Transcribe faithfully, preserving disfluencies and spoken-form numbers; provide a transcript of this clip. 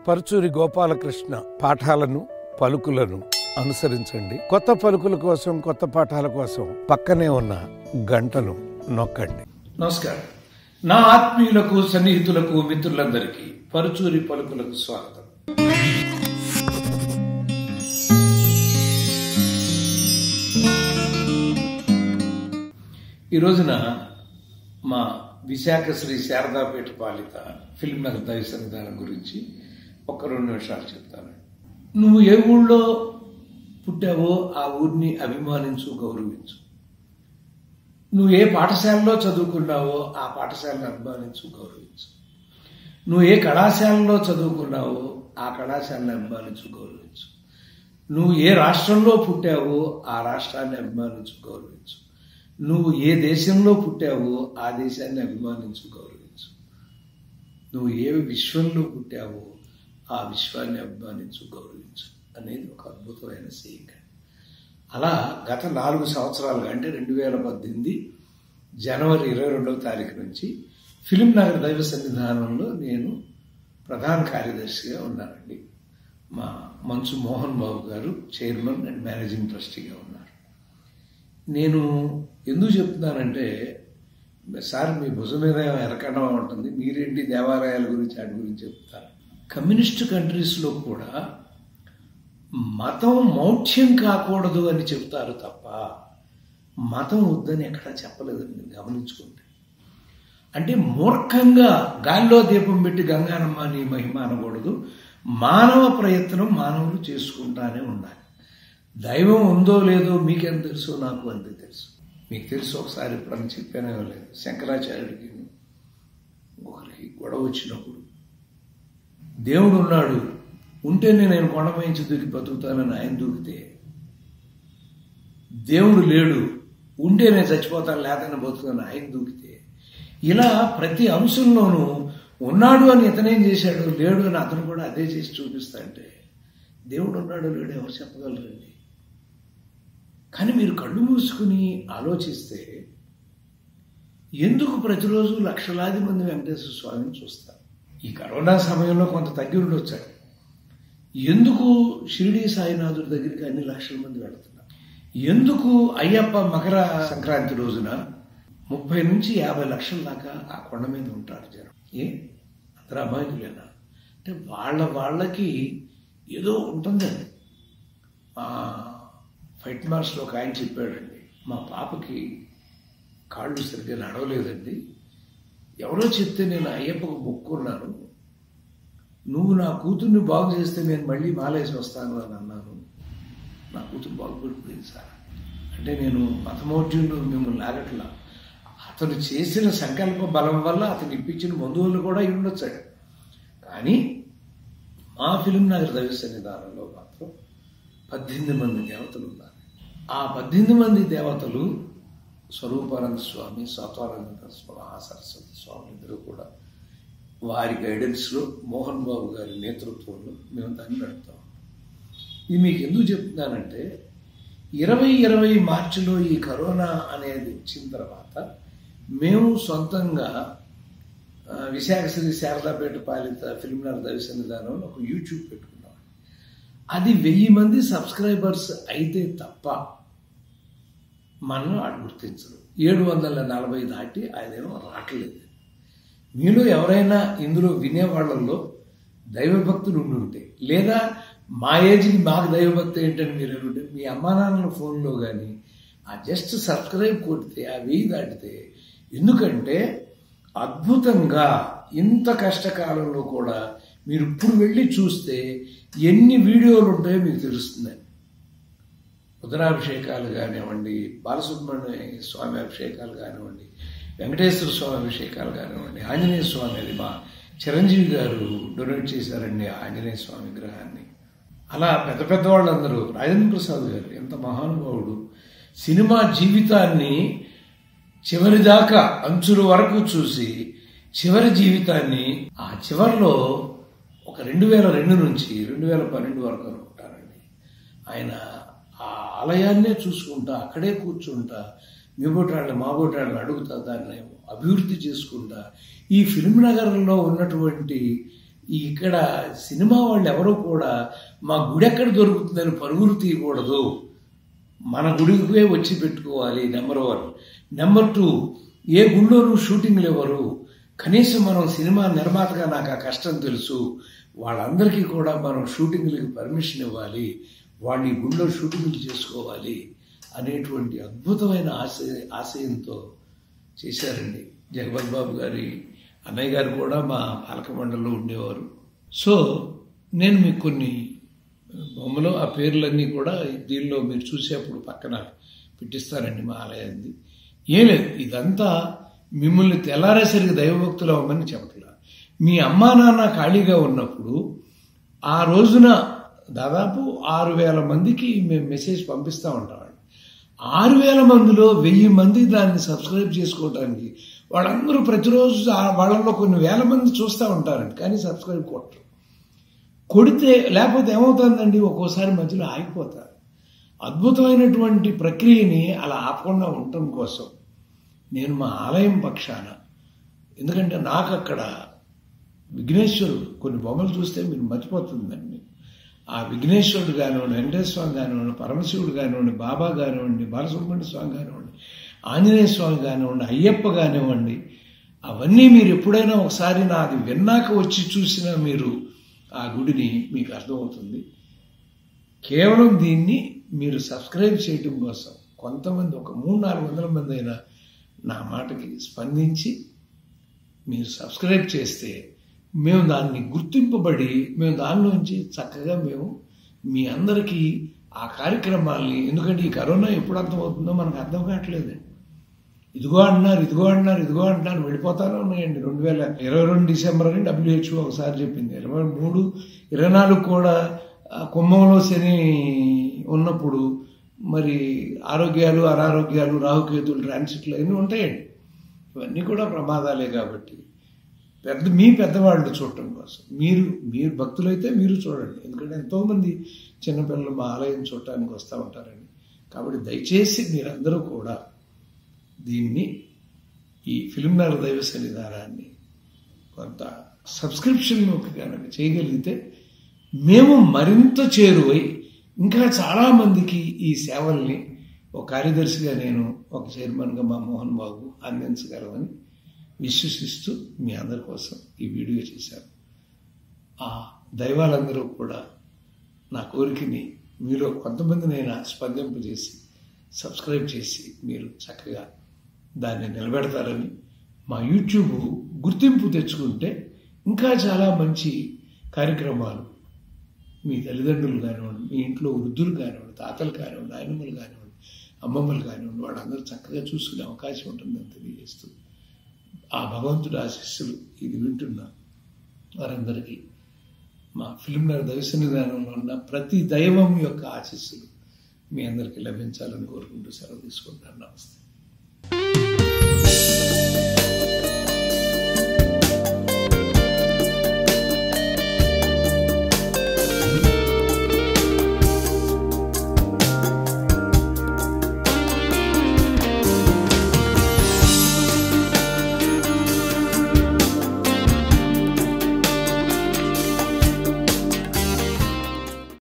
పరుచూరి గోపాలకృష్ణ పాఠాలను పలుకులను అనుసరించండి. కొత్త పలుకుల కోసం, కొత్త పాఠాల కోసం పక్కనే ఉన్న గంటను నొక్కండి. నమస్కారం. నా ఆత్మీయులకు, సన్నిహితులకు, మిత్రులందరికీ పరుచూరి పలుకులకు స్వాగతం. ఈ రోజున మా విశాఖ శ్రీ శారదాపేట పాలిత ఫిల్మ్ నగర్ దైవ సన్నిధానం గురించి ఒక రెండు నిమిషాలు చెప్తాను. నువ్వు ఏ ఊళ్ళో పుట్టావో ఆ ఊరిని అభిమానించు, గౌరవించు. నువ్వు ఏ పాఠశాలలో చదువుకున్నావో ఆ పాఠశాలను అభిమానించు, గౌరవించు. నువ్వు ఏ కళాశాలలో చదువుకున్నావో ఆ కళాశాలను అభిమానించు, గౌరవించు. నువ్వు ఏ రాష్ట్రంలో పుట్టావో ఆ రాష్ట్రాన్ని అభిమానించు, గౌరవించు. నువ్వు ఏ దేశంలో పుట్టావో ఆ దేశాన్ని అభిమానించు, గౌరవించు. నువ్వు ఏ విశ్వంలో పుట్టావో ఆ విశ్వాన్ని అభిమానించు, గౌరవించు అనేది ఒక అద్భుతమైన సేయింగ్. అలా గత నాలుగు సంవత్సరాలుగా అంటే రెండు వేల పద్దెనిమిది జనవరి ఇరవై రెండవ తారీఖు నుంచి ఫిల్మ్ నగర్ దైవ సన్నిధానంలో నేను ప్రధాన కార్యదర్శిగా ఉన్నానండి. మా మంచు మోహన్ బాబు గారు చైర్మన్ అండ్ మేనేజింగ్ ట్రస్టీగా ఉన్నారు. నేను ఎందుకు చెప్తున్నానంటే, సార్ మీ భుజం మీద ఎరకడం ఉంటుంది, మీరేంటి దేవాలయాల గురించి వాటి గురించి చెప్తారు. కమ్యూనిస్ట్ కంట్రీస్లో కూడా మతం మౌఢ్యం కాకూడదు అని చెప్తారు తప్ప మతం వద్దని ఎక్కడా చెప్పలేదని మీరు గమనించుకుంటే. అంటే మూర్ఖంగా గాల్లో దీపం పెట్టి గంగానమ్మ నీ మహిమ అనకూడదు. మానవ ప్రయత్నం మానవులు చేసుకుంటానే ఉండాలి. దైవం ఉందో లేదో మీకేం తెలుసు, నాకు అంతే తెలుసు. మీకు తెలుసు, ఒకసారి ఇప్పుడు చెప్పానే లేదు, శంకరాచార్యుడికి ఒకరికి గొడవ వచ్చినప్పుడు దేవుడు ఉన్నాడు, ఉంటేనే నేను కొండమయించి దూకి బతుకుతానని ఆయన దూకితే, దేవుడు లేడు, ఉంటే నేను చచ్చిపోతాను లేదని బతుకుతాను ఆయన దూకితే, ఇలా ప్రతి అంశంలోనూ ఉన్నాడు అని ఇతనేం చేశాడు, లేడు అని అతను కూడా అదే చేసి చూపిస్తా అంటే దేవుడు ఉన్నాడు లేడు ఎవరు చెప్పగలరండి. కానీ మీరు కళ్ళు మూసుకుని ఆలోచిస్తే ఎందుకు ప్రతిరోజు లక్షలాది మంది వెంకటేశ్వర స్వామిని చూస్తారు? ఈ కరోనా సమయంలో కొంత తగ్గి ఉండొచ్చాడు. ఎందుకు షిరిడి సాయినాథుడి దగ్గరికి అన్ని లక్షల మంది వెళుతున్నారు? ఎందుకు అయ్యప్ప మకర సంక్రాంతి రోజున ముప్పై నుంచి యాభై లక్షల దాకా ఆ కొండ మీద ఉంటారు జనం? ఏ అందరూ అమాయకులేనా? అంటే వాళ్ళ వాళ్ళకి ఏదో ఉంటుందండి. మా ఫైట్ మార్క్స్లో ఒక ఆయన చెప్పాడండి, మా పాపకి కాళ్ళు సరిగ్గా నడవలేదండి, ఎవరో చెప్తే నేను అయ్యప్పకు మొక్కున్నాను, నువ్వు నా కూతుర్ని బాగు చేస్తే నేను మళ్ళీ మాలేసి వస్తాను అని అన్నాను, నా కూతురు బాగుపడిపోయింది సార్. అంటే నేను మతమౌఢ్యంలో మిమ్మల్ని లాగట్లా, అతను చేసిన సంకల్ప బలం వల్ల అతను ఇప్పించిన బంధువులు కూడా ఉండొచ్చాడు. కానీ మా ఫిల్మ్ నగర్ దైవ సన్నిధానంలో మాత్రం పద్దెనిమిది మంది దేవతలు ఉన్నారు. ఆ పద్దెనిమిది మంది దేవతలు స్వరూపానంద స్వామి, సత్వానంద స్వామి, ఆ సరస్వతి స్వామి ఇద్దరు కూడా వారి గైడెన్స్లో, మోహన్ బాబు గారి నేతృత్వంలో మేము దాన్ని నడుపుతాం. ఇది మీకు ఎందుకు చెప్తున్నానంటే, ఇరవై ఇరవై మార్చిలో ఈ కరోనా అనేది వచ్చిన తర్వాత మేము సొంతంగా విశాఖ శ్రీ శారదాపేట పాలిత ఫిల్మ్ నగర్ దైవ సన్నిధానంలో ఒక యూట్యూబ్ పెట్టుకున్నాం. అది వెయ్యి మంది సబ్స్క్రైబర్స్ అయితే తప్ప మనం అటు గుర్తించరు. ఏడు వందల నలభై దాటి అదేమో రావట్లేదు. మీలో ఎవరైనా ఇందులో వినేవాళ్లలో దైవభక్తులు ఉండుంటే, లేదా మా ఏజ్కి మాకు దైవభక్తి ఏంటని మీరు అనుంటే, మీ అమ్మా నాన్నల ఫోన్లో కానీ ఆ జస్ట్ సబ్స్క్రైబ్ కొడితే ఆ వెయ్యి దాటితే, ఎందుకంటే అద్భుతంగా ఇంత కష్టకాలంలో కూడా మీరు ఇప్పుడు వెళ్ళి చూస్తే ఎన్ని వీడియోలు ఉంటాయో మీకు తెలుస్తుందండి. రుద్రాభిషేకాలు కానివ్వండి, బాలసుబ్రహ్మణ్య స్వామి అభిషేకాలు కానివ్వండి, వెంకటేశ్వర స్వామి అభిషేకాలు కానివ్వండి, ఆంజనేయ స్వామి, అది మా చిరంజీవి గారు డొనేట్ చేశారండి ఆంజనేయ స్వామి విగ్రహాన్ని. అలా పెద్ద పెద్ద వాళ్ళందరూ, రాజేంద్ర ప్రసాద్ గారు ఎంత మహానుభావుడు, సినిమా జీవితాన్ని చివరి దాకా అంచుల వరకు చూసి చివరి జీవితాన్ని ఆ చివరిలో ఒక రెండు వేల రెండు నుంచి రెండు వేల పన్నెండు వరకు అనుకుంటారండి, ఆయన ఆ ఆలయాన్నే చూసుకుంటా, అక్కడే కూర్చుంటా, మీ బోటాళ్ళని మా బోటాళ్ళని అడుగుతా, దాన్ని అభివృద్ధి చేసుకుంటా, ఈ ఫిల్మ్ నగరంలో ఉన్నటువంటి ఇక్కడ సినిమా వాళ్ళు ఎవరో కూడా మా గుడి ఎక్కడ దొరుకుతుందని పరుగులు తీయకూడదు, మన గుడికే వచ్చి పెట్టుకోవాలి. Number one. నెంబర్ టూ, ఏ గుళ్ళోనూ షూటింగ్లు ఎవరు, కనీసం మనం సినిమా నిర్మాతగా నాకు ఆ కష్టం తెలుసు, వాళ్ళందరికీ కూడా మనం షూటింగ్లకి పర్మిషన్ ఇవ్వాలి, వాళ్ళు ఈ గుళ్ళో షూటింగ్లు చేసుకోవాలి అనేటువంటి అద్భుతమైన ఆశయ ఆశయంతో చేశారండి. జగపతి బాబు గారి అన్నయ్య గారు కూడా మా పాలక మండలిలో ఉండేవారు. సో నేను మీకు కొన్ని బొమ్మలు, ఆ పేర్లన్నీ కూడా దీనిలో మీరు చూసేప్పుడు పక్కన పెట్టిస్తారండి మా ఆలయాన్ని. ఏం లేదు, ఇదంతా మిమ్మల్ని తెల్లారేసరికి దైవభక్తులు అవ్వమని చెప్పట్లా. మీ అమ్మా నాన్న ఖాళీగా ఉన్నప్పుడు ఆ రోజున దాదాపు ఆరు వేల మందికి మేము మెసేజ్ పంపిస్తూ ఉంటామండి. ఆరు వేల మందిలో వెయ్యి మంది దాన్ని సబ్స్క్రైబ్ చేసుకోవడానికి, వాళ్ళందరూ ప్రతిరోజు వాళ్ళల్లో కొన్ని వేల మంది చూస్తూ ఉంటారండి, కానీ సబ్స్క్రైబ్ కొట్టరు. కొడితే లేకపోతే ఏమవుతుందండి, ఒక్కోసారి మధ్యలో ఆగిపోతారు. అద్భుతమైనటువంటి ప్రక్రియని అలా ఆపకుండా ఉండటం కోసం నేను మా ఆలయం పక్షాన, ఎందుకంటే నాకు అక్కడ విఘ్నేశ్వరుడు కొన్ని బొమ్మలు చూస్తే మీరు మర్చిపోతుందండి. ఆ విఘ్నేశ్వరుడు కానివ్వండి, వెంకటేశ్వర స్వామి కానివ్వండి, పరమశివుడు కానివ్వండి, బాబా కానివ్వండి, బాలసుబ్రహ్మణ్య స్వామి కానివ్వండి, ఆంజనేయ స్వామి కానివ్వండి, అయ్యప్ప కానివ్వండి, అవన్నీ మీరు ఎప్పుడైనా ఒకసారి నాది విన్నాక వచ్చి చూసినా మీరు ఆ గుడిని మీకు అర్థమవుతుంది. కేవలం దీన్ని మీరు సబ్స్క్రైబ్ చేయటం కోసం కొంతమంది, ఒక మూడు నాలుగు వందల మంది అయినా నా మాటకి స్పందించి మీరు సబ్స్క్రైబ్ చేస్తే మేము దాన్ని గుర్తింపబడి మేము దానిలోంచి చక్కగా మేము మీ అందరికీ ఆ కార్యక్రమాల్ని, ఎందుకంటే ఈ కరోనా ఎప్పుడు అర్థమవుతుందో మనకు అర్థం కావట్లేదండి. ఇదిగో అంటున్నారు, ఇదిగో అంటున్నారు, ఇదిగో అంటున్నారు, వెళ్ళిపోతానే ఉన్నాయండి. రెండు వేల ఇరవై రెండు డిసెంబర్ అని డబ్ల్యూహెచ్ఓ ఒకసారి చెప్పింది. ఇరవై మూడు ఇరవై నాలుగు కూడా కుంభంలో శని ఉన్నప్పుడు మరి ఆరోగ్యాలు అనారోగ్యాలు రాహుకేతులు ట్రాన్సిట్లు అన్నీ ఉంటాయండి. ఇవన్నీ కూడా ప్రమాదాలే. కాబట్టి పెద్ద మీ పెద్దవాళ్ళు చూడటం కోసం మీరు మీరు భక్తులైతే మీరు చూడండి, ఎందుకంటే ఎంతోమంది చిన్నపిల్లలు మా ఆలయం చూడటానికి వస్తూ ఉంటారండి. కాబట్టి దయచేసి మీరందరూ కూడా దీన్ని, ఈ ఫిల్మ్నగర్ దైవ సన్నిధానాన్ని కొంత సబ్స్క్రిప్షన్లోకి కనుక చేయగలిగితే మేము మరింత చేరువై ఇంకా చాలామందికి ఈ సేవల్ని ఒక కార్యదర్శిగా నేను, ఒక చైర్మన్గా మా మోహన్ బాబు అందించగలమని విశ్వసిస్తూ మీ అందరి కోసం ఈ వీడియో చేశాను. ఆ దైవాలందరూ కూడా నా కోరికని మీలో కొంతమందినైనా స్పందింపజేసి సబ్స్క్రైబ్ చేసి మీరు చక్కగా దాన్ని నిలబెడతారని, మా యూట్యూబ్ గుర్తింపు తెచ్చుకుంటే ఇంకా చాలా మంచి కార్యక్రమాలు మీ తల్లిదండ్రులు కానివ్వండి, మీ ఇంట్లో వృద్ధులు కానివ్వండి, తాతలు కానివ్వండి, నాయనమ్మలు కానివ్వండి, అమ్మమ్మలు కానివ్వండి, వాళ్ళందరూ చక్కగా చూసుకునే అవకాశం ఉంటుందని తెలియజేస్తూ, ఆ భగవంతుడి ఆశీస్సులు ఇది వింటున్న వారందరికీ మా ఫిల్మ్నగర్ దైవ సన్నిధానంలో ఉన్న ప్రతి దైవం యొక్క ఆశీస్సులు మీ అందరికీ లభించాలని కోరుకుంటూ సెలవు తీసుకుంటాను. నమస్తే.